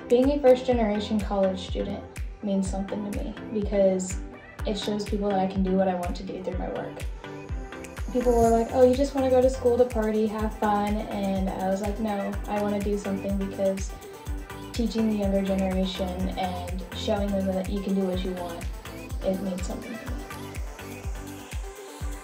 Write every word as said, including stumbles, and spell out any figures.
Being a first generation college student means something to me because it shows people that I can do what I want to do through my work. People were like, oh, you just want to go to school to party, have fun, and I was like, no, I want to do something because teaching the younger generation and showing them that you can do what you want, it means something to me.